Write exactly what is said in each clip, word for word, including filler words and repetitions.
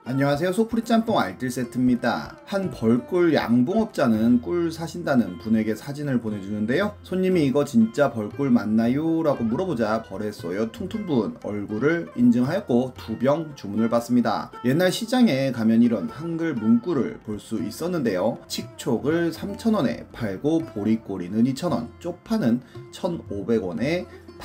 안녕하세요. 소프리 짬뽕 알뜰 세트입니다. 한 벌꿀 양봉업자는 꿀 사신다는 분에게 사진을 보내주는데요. 손님이 이거 진짜 벌꿀 맞나요? 라고 물어보자 벌에 쏘여 퉁퉁 부은 얼굴을 인증하였고 두 병 주문을 받습니다. 옛날 시장에 가면 이런 한글 문구를 볼 수 있었는데요. 칡촉을 삼천 원에 팔고 보리꼬리는 이천 원, 쪽파는 천오백 원에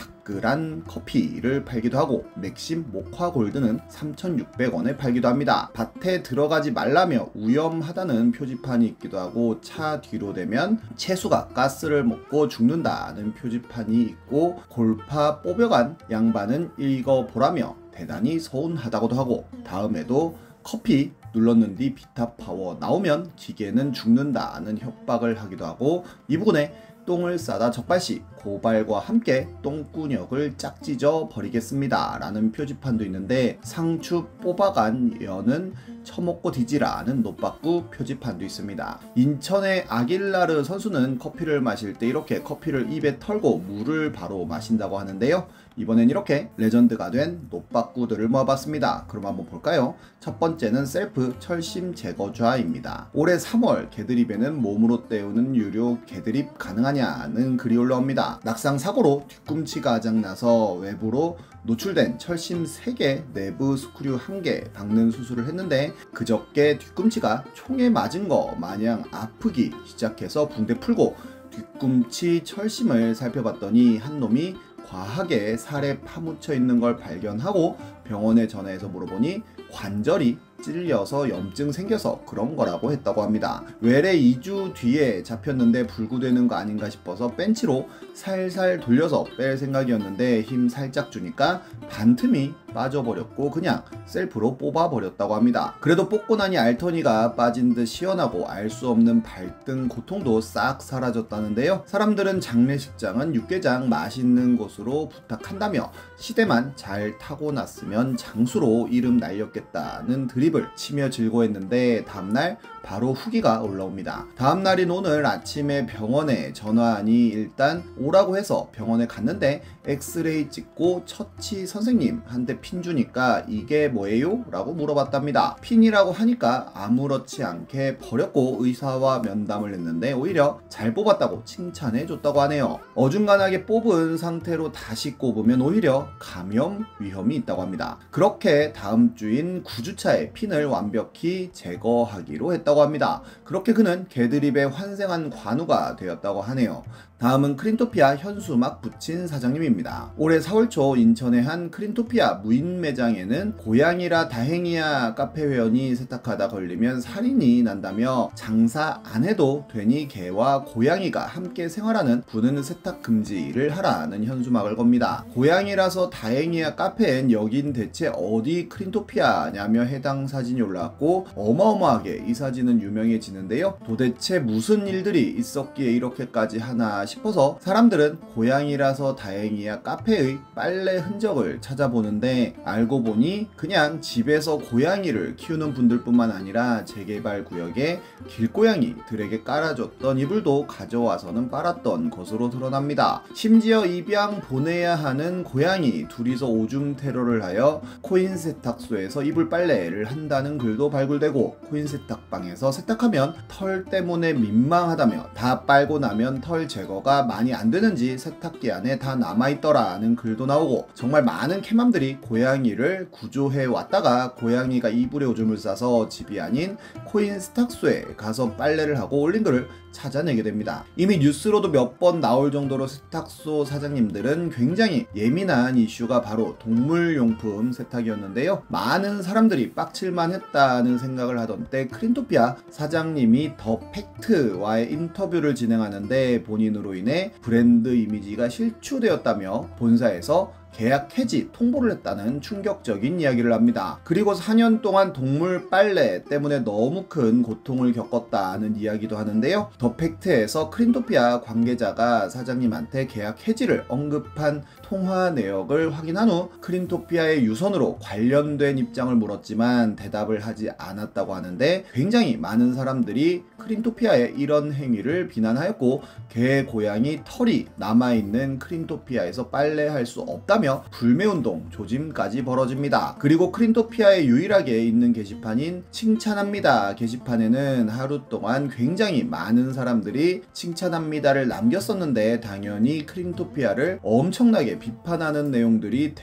다끌한 커피를 팔기도 하고 맥심 모카 골드는 삼천육백 원에 팔기도 합니다. 밭에 들어가지 말라며 위험하다는 표지판이 있기도 하고 차 뒤로 대면 채수가 가스를 먹고 죽는다는 표지판이 있고 골파 뽑여간 양반은 읽어보라며 대단히 서운하다고도 하고 다음에도 커피 눌렀는디 비타 파워 나오면 기계는 죽는다는 협박을 하기도 하고 이 부분에 똥을 싸다 적발시 고발과 함께 똥구녕을 짝찢어 버리겠습니다 라는 표지판도 있는데 상추 뽑아간 연은 처먹고 뒤지라는 노빠꾸 표지판도 있습니다. 인천의 아길라르 선수는 커피를 마실 때 이렇게 커피를 입에 털고 물을 바로 마신다고 하는데요. 이번엔 이렇게 레전드가 된 노빠꾸들을 모아봤습니다. 그럼 한번 볼까요? 첫 번째는 셀프 철심 제거좌입니다. 올해 삼월 개드립에는 몸으로 때우는 유료 개드립 가능하냐는 글이 올라옵니다. 낙상 사고로 뒤꿈치가 아작나서 외부로 노출된 철심 세 개, 내부 스크류 한 개 박는 수술을 했는데 그저께 뒤꿈치가 총에 맞은 거 마냥 아프기 시작해서 붕대 풀고 뒤꿈치 철심을 살펴봤더니 한 놈이 과하게 살에 파묻혀 있는 걸 발견하고 병원에 전화해서 물어보니 관절이 찔려서 염증 생겨서 그런 거라고 했다고 합니다. 외래 이 주 뒤에 잡혔는데 불구되는 거 아닌가 싶어서 벤치로 살살 돌려서 뺄 생각이었는데 힘 살짝 주니까 반틈이 빠져버렸고 그냥 셀프로 뽑아버렸다고 합니다. 그래도 뽑고 나니 알터니가 빠진 듯 시원하고 알 수 없는 발등 고통도 싹 사라졌다는데요. 사람들은 장례식장은 육개장 맛있는 곳으로 부탁한다며 시대만 잘 타고났으면 장수로 이름 날렸겠다는 드립을 치며 즐거워했는데 다음날 바로 후기가 올라옵니다. 다음날인 오늘 아침에 병원에 전화하니 일단 오라고 해서 병원에 갔는데 엑스레이 찍고 처치 선생님한테 핀 주니까 이게 뭐예요? 라고 물어봤답니다. 핀이라고 하니까 아무렇지 않게 버렸고 의사와 면담을 했는데 오히려 잘 뽑았다고 칭찬해 줬다고 하네요. 어중간하게 뽑은 상태로 다시 꼽으면 오히려 감염 위험이 있다고 합니다. 그렇게 다음 주인 구 주차에 핀을 완벽히 제거하기로 했다고 합니다. 그렇게 그는 개드립에 환생한 관우가 되었다고 하네요. 다음은 크린토피아 현수막 붙인 사장님입니다. 올해 사월 초 인천의 한 크린토피아 무인 매장에는 고양이라 다행이야 카페 회원이 세탁하다 걸리면 살인이 난다며 장사 안 해도 되니 개와 고양이가 함께 생활하는 부는 세탁 금지를 하라는 현수막을 겁니다. 고양이라서 다행이야 카페엔 여긴 대체 어디 크린토피아냐며 해당 사진이 올라왔고 어마어마하게 이 사진은 유명해지는데요. 도대체 무슨 일들이 있었기에 이렇게까지 하나 싶어서 사람들은 고양이라서 다행이야 카페의 빨래 흔적을 찾아보는데 알고 보니 그냥 집에서 고양이를 키우는 분들뿐만 아니라 재개발 구역에 길고양이들에게 깔아줬던 이불도 가져와서는 빨았던 것으로 드러납니다. 심지어 입양 보내야 하는 고양이 둘이서 오줌 테러를 하여 코인 세탁소에서 이불 빨래를 한다는 글도 발굴되고 코인 세탁방에서 세탁하면 털 때문에 민망하다며 다 빨고 나면 털 제거가 많이 안 되는지 세탁기 안에 다 남아있더라는 글도 나오고 정말 많은 캐맘들이 고양이를 구조해 왔다가 고양이가 이불에 오줌을 싸서 집이 아닌 코인 세탁소에 가서 빨래를 하고 올린 글을 찾아내게 됩니다. 이미 뉴스로도 몇 번 나올 정도로 세탁소 사장님들은 굉장히 예민한 이슈가 바로 동물용품 세탁이었는데요. 많은 사람들이 빡칠만 했다는 생각을 하던 때 크린토피아 사장님이 더 팩트와의 인터뷰를 진행하는데 본인으로 인해 브랜드 이미지가 실추되었다며 본사에서 계약 해지 통보를 했다는 충격적인 이야기를 합니다. 그리고 사 년 동안 동물 빨래 때문에 너무 큰 고통을 겪었다는 이야기도 하는데요. 더 팩트에서 크린토피아 관계자가 사장님한테 계약 해지를 언급한 통화 내역을 확인한 후 크림토피아의 유선으로 관련된 입장을 물었지만 대답을 하지 않았다고 하는데, 굉장히 많은 사람들이 크림토피아의 이런 행위를 비난하였고, 개 고양이 털이 남아있는 크림토피아에서 빨래할 수 없다며 불매운동 조짐까지 벌어집니다. 그리고 크림토피아에 유일하게 있는 게시판인 칭찬합니다 게시판에는 하루 동안 굉장히 많은 사람들이 칭찬합니다를 남겼었는데, 당연히 크림토피아를 엄청나게 비판하는 내용들이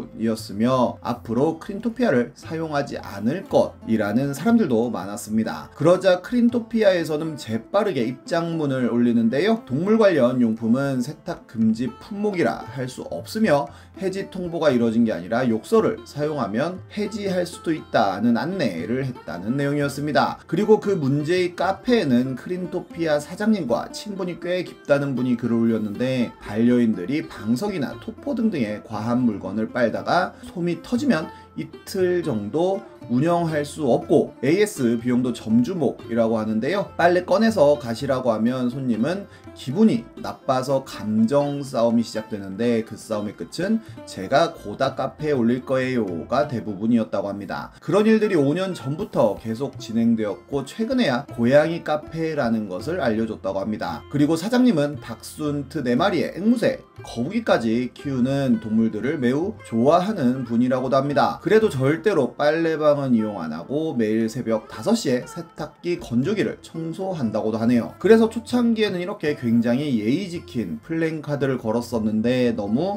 대부분이었으며 앞으로 크림토피아를 사용하지 않을 것이라는 사람들도 많았습니다. 그러자 크림토피아에서는 재빠르게 입장문을 올리는데요. 동물 관련 용품은 세탁 금지 품목이라 할 수 없으며 해지 통보가 이뤄진 게 아니라 욕설을 사용하면 해지할 수도 있다는 안내를 했다는 내용이었습니다. 그리고 그 문제의 카페에는 크림토피아 사장님과 친분이 꽤 깊다는 분이 글을 올렸는데, 반려인들이 방석이나 토포 등등의 과한 물건을 빨다가 솜이 터지면 이틀 정도 운영할 수 없고 에이에스 비용도 점주목이라고 하는데요. 빨래 꺼내서 가시라고 하면 손님은 기분이 나빠서 감정 싸움이 시작되는데, 그 싸움의 끝은 제가 고다 카페에 올릴 거예요가 대부분이었다고 합니다. 그런 일들이 오 년 전부터 계속 진행되었고 최근에야 고양이 카페라는 것을 알려줬다고 합니다. 그리고 사장님은 닥순트 네 마리의 앵무새, 거북이까지 키우는 동물들을 매우 좋아하는 분이라고도 합니다. 그래도 절대로 빨래방은 이용 안 하고 매일 새벽 다섯 시에 세탁기 건조기를 청소한다고도 하네요. 그래서 초창기에는 이렇게 굉장히 예의 지킨 플랜카드를 걸었었는데 너무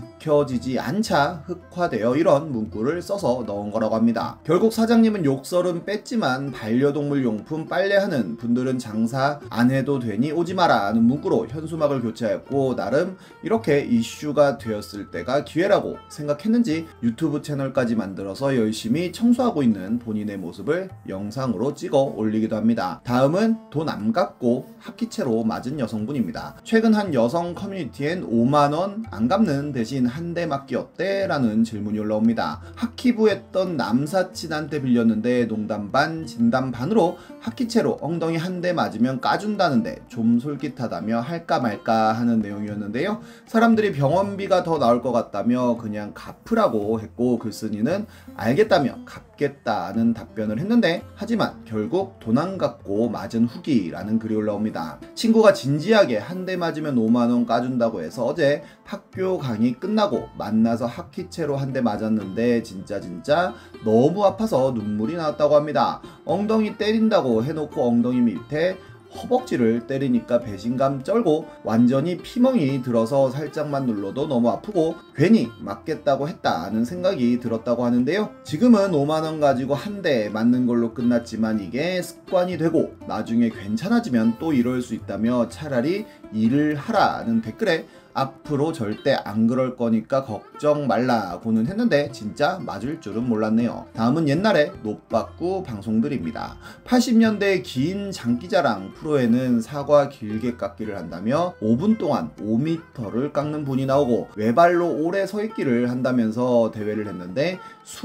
지켜지지 않자 흑화되어 이런 문구를 써서 넣은 거라고 합니다. 결국 사장님은 욕설은 뺐지만 반려동물 용품 빨래하는 분들은 장사 안 해도 되니 오지 마라 는 문구로 현수막을 교체하였고, 나름 이렇게 이슈가 되었을 때가 기회라고 생각했는지 유튜브 채널까지 만들어서 열심히 청소하고 있는 본인의 모습을 영상으로 찍어 올리기도 합니다. 다음은 돈 안 갚고 합기체로 맞은 여성분입니다. 최근 한 여성 커뮤니티엔 오만 원 안 갚는 대신 한 대 맞기 어때? 라는 질문이 올라옵니다. 하키부했던 남사친한테 빌렸는데 농담 반 진담 반으로 하키채로 엉덩이 한 대 맞으면 까준다는데 좀 솔깃하다며 할까 말까 하는 내용이었는데요. 사람들이 병원비가 더 나올 것 같다며 그냥 갚으라고 했고, 글쓴이는 알겠다며 갚겠다는 답변을 했는데, 하지만 결국 돈 안 갚고 맞은 후기라는 글이 올라옵니다. 친구가 진지하게 한 대 맞으면 오만 원 까준다고 해서 어제 학교 강의 끝나고 만나서 하키채로 한 대 맞았는데 진짜 진짜 너무 아파서 눈물이 나왔다고 합니다. 엉덩이 때린다고 해놓고 엉덩이 밑에 허벅지를 때리니까 배신감 쩔고 완전히 피멍이 들어서 살짝만 눌러도 너무 아프고 괜히 맞겠다고 했다는 생각이 들었다고 하는데요. 지금은 오만 원 가지고 한 대 맞는 걸로 끝났지만 이게 습관이 되고 나중에 괜찮아지면 또 이럴 수 있다며 차라리 일을 하라는 댓글에 앞으로 절대 안 그럴 거니까 걱정 말라고는 했는데 진짜 맞을 줄은 몰랐네요. 다음은 옛날에 노빠꾸 방송들입니다. 팔십 년대의 긴 장기자랑 프로에는 사과 길게 깎기를 한다며 오 분 동안 오 미터를 깎는 분이 나오고, 외발로 오래 서 있기를 한다면서 대회를 했는데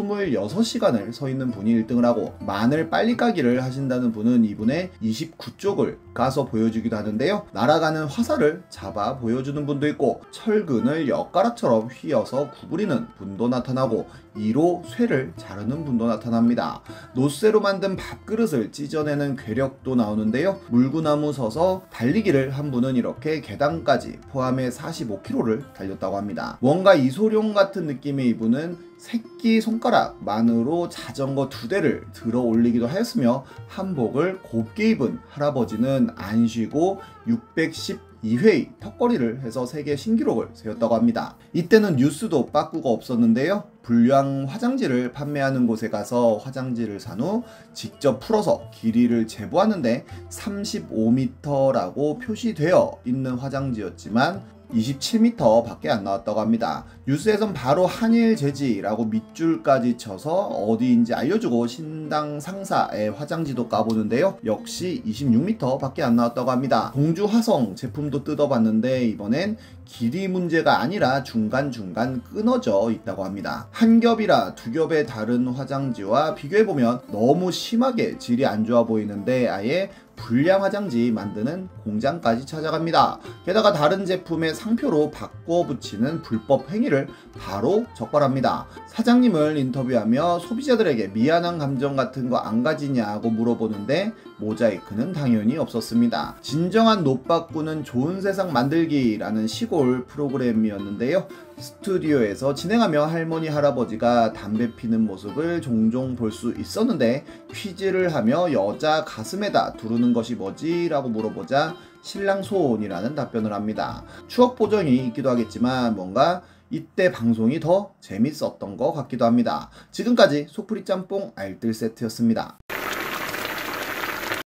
이십육 시간을 서 있는 분이 일 등을 하고, 마늘 빨리 까기를 하신다는 분은 이분의 이십구 쪽을 까서 보여주기도 하는데요. 날아가는 화살을 잡아 보여주는 분도 있고, 철근을 엿가락처럼 휘어서 구부리는 분도 나타나고, 이로 쇠를 자르는 분도 나타납니다. 노쇠로 만든 밥그릇을 찢어내는 괴력도 나오는데요. 물구나무 서서 달리기를 한 분은 이렇게 계단까지 포함해 사십오 킬로미터를 달렸다고 합니다. 뭔가 이소룡 같은 느낌의 이분은 새끼 손가락만으로 자전거 두 대를 들어 올리기도 하였으며, 한복을 곱게 입은 할아버지는 안 쉬고 육백십이 회의 턱걸이를 해서 세계 신기록을 세웠다고 합니다. 이때는 뉴스도 빠꾸가 없었는데요. 불량 화장지를 판매하는 곳에 가서 화장지를 산 후 직접 풀어서 길이를 재보았는데 삼십오 미터라고 표시되어 있는 화장지였지만 이십칠 미터 밖에 안 나왔다고 합니다. 뉴스에선 바로 한일제지라고 밑줄까지 쳐서 어디인지 알려주고 신당 상사의 화장지도 까보는데요. 역시 이십육 미터 밖에 안 나왔다고 합니다. 공주 화성 제품도 뜯어봤는데 이번엔 길이 문제가 아니라 중간중간 끊어져 있다고 합니다. 한 겹이라 두 겹의 다른 화장지와 비교해보면 너무 심하게 질이 안 좋아 보이는데 아예 불량 화장지 만드는 공장까지 찾아갑니다. 게다가 다른 제품의 상표로 바꿔 붙이는 불법 행위를 바로 적발합니다. 사장님을 인터뷰하며 소비자들에게 미안한 감정 같은 거 안 가지냐고 물어보는데 모자이크는 당연히 없었습니다. 진정한 노빠꾸는 좋은 세상 만들기라는 시골 프로그램이었는데요. 스튜디오에서 진행하며 할머니 할아버지가 담배 피는 모습을 종종 볼 수 있었는데 퀴즈를 하며 여자 가슴에다 두르는 것이 뭐지? 라고 물어보자 신랑 소원이라는 답변을 합니다. 추억 보정이 있기도 하겠지만 뭔가 이때 방송이 더 재밌었던 것 같기도 합니다. 지금까지 소프리 짬뽕 알뜰 세트였습니다.